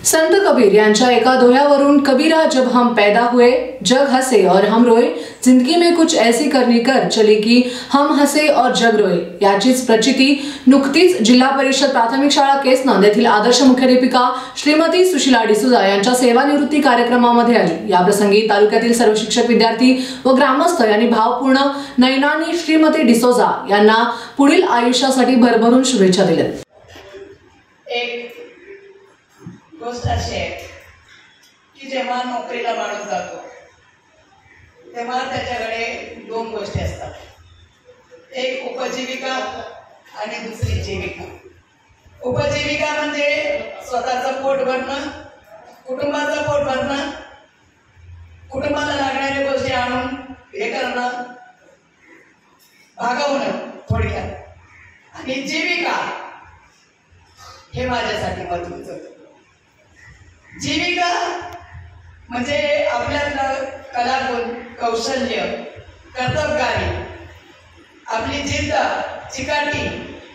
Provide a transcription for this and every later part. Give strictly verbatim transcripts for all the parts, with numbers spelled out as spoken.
संत कबीर यांच्या एका दोह्यावरून कबीरा जब हम पैदा हुए जग हंसे और हम रोए, जिंदगी में कुछ ऐसी करनी कर चली की हम हंसे और जग रोए याचीच प्रचिती नुकतीच जिल्हा परिषद प्राथमिक शाळा केस नंद येथील आदर्श मुख्याध्यापिका श्रीमती सुशीला डिसोजा यांच्या सेवानिवृत्ती कार्यक्रमामध्ये आली। या प्रसंगी तालुक्यातील सर्व शिक्षक, विद्यार्थी व ग्रामस्थ यांनी भावपूर्ण नयनांनी श्रीमती डिसोजा यांना पुढील आयुष्यासाठी भरभरून शुभेच्छा दिल्या। एक गोष्ट अशी आहे की जेव्हा नोकरीला माणूस जातो तेव्हा त्याच्याकडे दोन गोष्टी असतात, एक उपजीविका आणि दुसरी जीविका। उपजीविका म्हणजे स्वतःचं पोट भरणं, कुटुंबाचं पोट भरणं, कुटुंबाला लागणाऱ्या गोष्टी आणून हे करणं, भागवणं थोडक्यात। आणि जीविका हे माझ्यासाठी महत्त्वाचं होतं। जीविका म्हणजे आपल्यातलं कलागुण, कौशल्य, कर्तबगारी, आपली जिद्द, चिकाटी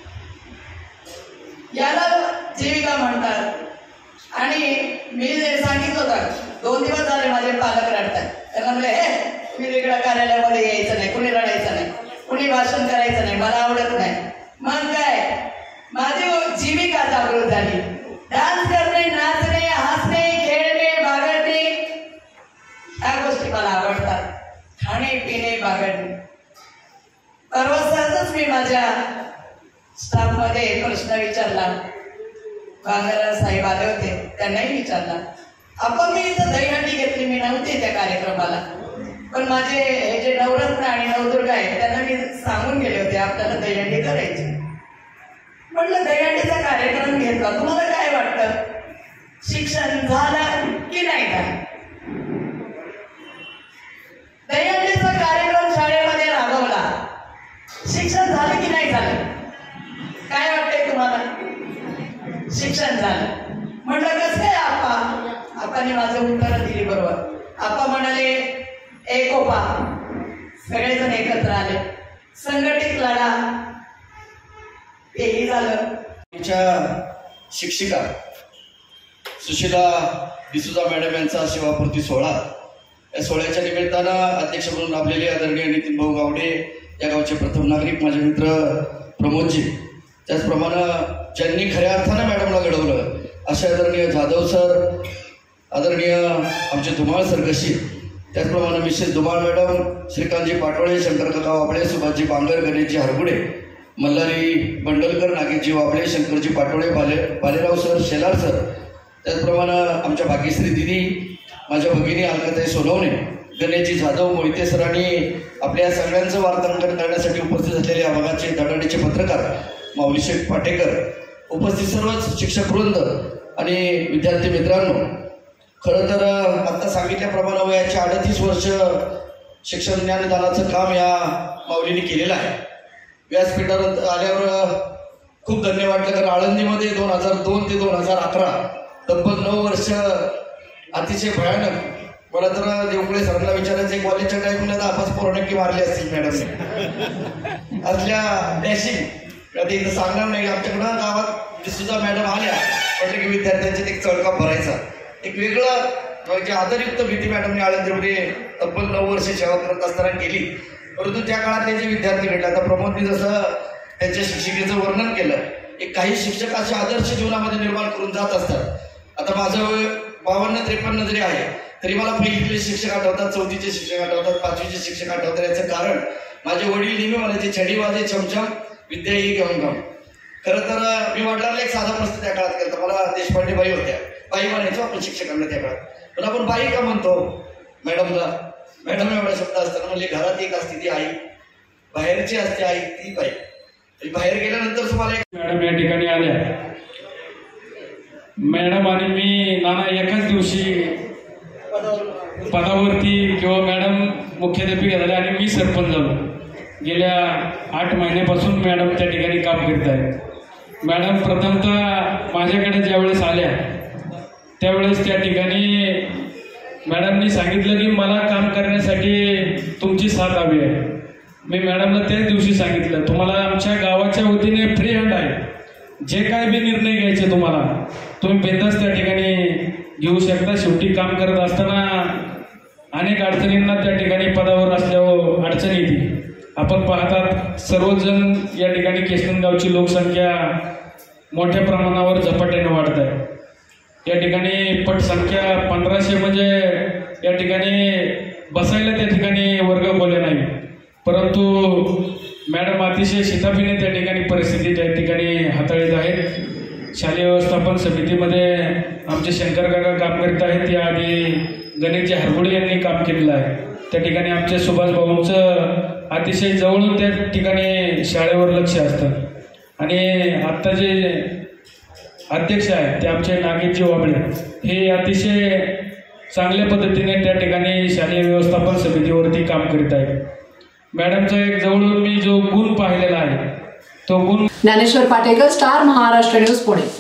याला जीविका म्हणतात। आणि मी जे सांगितलं होतं, दोन दिवस झाले माझे पालक रडतात, त्यांना म्हणले हे तुम्ही वेगळ्या कार्यालयामध्ये यायचं नाही, कुणी रडायचं नाही, कुणी भाषण करायचं नाही, मला आवडत नाही। मग काय, माझी जीविका जागृत झाली। डान्स करणे, नाचणे, हसणे, खेळणे, बागडणे या गोष्टी मला आवडतात। खाणे, पिणे, बागडणे। परवा सहजच मी माझ्या स्टाफमध्ये प्रश्न विचारला, बांगर साहेब आले होते, त्यांनाही विचारला। आपण मी इथं दहीहंडी घेतली, मी नव्हते त्या कार्यक्रमाला, पण माझे हे जे नवरत्न आणि नवदुर्गा आहेत त्यांना मी सांगून गेले होते आपल्याला दहीहंडी करायची। म्हटलं दहीहंडीचा कार्यक्रम घेतला, तुम्हाला काय वाटतं, शिक्षण झालं की नाही झालं? दहीहंडीचा कार्यक्रम शाळेमध्ये राबवला, शिक्षण झालं की नाही झालं? काय वाटतंय तुम्हाला? शिक्षण झालं। म्हटलं कसं काय आप्पा? आप्पाने माझं उत्तर दिली बरोबर। आप्पा म्हणाले एकोपा, सगळेजण एकत्र आले, संघटित लढा, तेही झालं। शिक्षिका सुशीला डिसोजा मॅडम यांचा सेवापूर्ती सोहळा, या सोहळ्याच्या निमित्तानं अध्यक्ष म्हणून लाभलेले आदरणीय नितीन भाऊ गावडे, या गावचे प्रथम नागरिक, माझे मित्र प्रमोदजी, त्याचप्रमाणे ज्यांनी खऱ्या अर्थानं मॅडमला घडवलं असे आदरणीय जाधव सर, आदरणीय आमचे धुमाळ सर कशी, त्याचप्रमाणे मिसेस धुमाळ मॅडम, श्रीकांतजी पाटोळे, शंकर काका वाबळे, सुभाषजी बांगर, गणेशजी हरगुडे, मल्हारी बंडलकर, नागेशजी वाबळे, शंकरजी पाटोळे, बाले बालेराव सर, शेलार सर, त्याचप्रमाणे आमच्या भाग्यश्री दिदी, माझ्या भगिनी अलकाताई सोनवणे, गणेशजी जाधव, मोहिते सर आणि आपल्या सगळ्यांचं वार्तांकन करण्यासाठी उपस्थित असलेले या भागाचे धडाडीचे पत्रकार माऊली शेठ पाटेकर, उपस्थित सर्वच शिक्षक वृंद आणि विद्यार्थी मित्रांनो, खरं तर आत्ता सांगितल्याप्रमाणे वयाचे अडतीस वर्ष शिक्षण ज्ञानदानाचं काम या माऊलीने केलेलं आहे। व्यासपीठावर आल्यावर खूप धन्य वाटलं, कारण आळंदीमध्ये दोन हजार दोन ते दोन हजार अकरा तब्बल नऊ वर्ष अतिशय भयानक, मला तर देवकुळे सरांना विचारायचं कॉलेजच्या टाईमला दहा पाच पोरं नक्की मारली असतील मॅडमने असल्या डॅशिंग। आता इथं सांगणार नाही, आमच्याकडं गावात डिसोजा मॅडम आल्या म्हटलं की विद्यार्थ्यांचे एक चळका भरायचा, एक वेगळं जे आदरयुक्त भीती मॅडमने आळंदीमध्ये तब्बल नऊ वर्ष सेवा करत असताना केली। परंतु त्या काळात जे विद्यार्थी घडले, आता प्रमोदने जसं त्यांच्या शिक्षिकेचं वर्णन केलं, एक काही शिक्षक असे आदर्श जीवनामध्ये निर्माण करून जात असतात। आता माझं बावन्न त्रेपन्न जरी आहे तरी मला पहिलीचे शिक्षक आठवतात, चौथीचे शिक्षक आठवतात, पाचवीचे शिक्षक आठवतात। याचं कारण माझे वडील नेहमी म्हणायचे छडी वाजे छमछम विद्या ही घेऊन गाव। खरं तर मी वडिलांना एक साधा प्रश्न त्या काळात केला, मला देशपांडे बाई होत्या, बाई म्हणायचो आपण शिक्षकांना त्या काळात, पण आपण बाई का म्हणतो मॅडमला? मॅडम एवढा शब्द असताना म्हणजे घरात एक असते ती आई, बाहेरची असते आई ती बाई, बाहेर गेल्यानंतर तुम्हाला मॅडम या ठिकाणी आल्या। मॅडम आणि मी नाना एकाच दिवशी पदावरती किंवा मॅडम मुख्याध्यापिका झाल्या आणि मी सरपंच झालो। गेल्या आठ महिन्यापासून मॅडम त्या ठिकाणी काम करत आहेत। मॅडम प्रथमतः माझ्याकडे ज्यावेळेस आल्या त्यावेळेस त्या ठिकाणी मॅडमनी सांगितलं की मला काम करण्यासाठी तुमची साथ हवी आहे। मी मॅडमला त्याच दिवशी सांगितलं, तुम्हाला आमच्या गावाच्या वतीने फ्री हँड आहे, जे काय बी निर्णय घ्यायचे तुम्हाला तुम्ही बिनधास्त त्या ठिकाणी घेऊ शकता. शेवटी काम करत असताना अनेक अडचणींना त्या ठिकाणी पदावर असल्यावर अडचण येते. आपण पाहतात सर्वजण या ठिकाणी केसनगावची लोकसंख्या मोठ्या प्रमाणावर झपाट्याने वाढत आहे. या ठिकाणी पटसंख्या पंधराशे म्हणजे या ठिकाणी बसायला त्या ठिकाणी वर्ग खोल्या नाही. परंतु मॅडम अतिशय शिताफीने त्या ठिकाणी परिस्थिती त्या ठिकाणी हाताळत आहेत. शालेय व्यवस्थापन समितीमध्ये आमचे शंकर काका काम करीत आहेत. याआधी गणेशजी हरगुडे यांनी काम केलेलं आहे. त्या ठिकाणी आमच्या सुभाष भाऊंचं अतिशय जवळून त्या ठिकाणी शाळेवर लक्ष असतं. आणि आत्ता जे अध्यक्ष आहेत ते आमचे नागेशजी वाबळे हे अतिशय चांगल्या पद्धतीने त्या ठिकाणी शालेय व्यवस्थापन समितीवरती काम करीत आहेत. मॅडमचा एक जवळून मी जो गुण पाहिलेला आहे तो गुण. Dnyaneshwar Patekar, star Maharashtra news, Pune.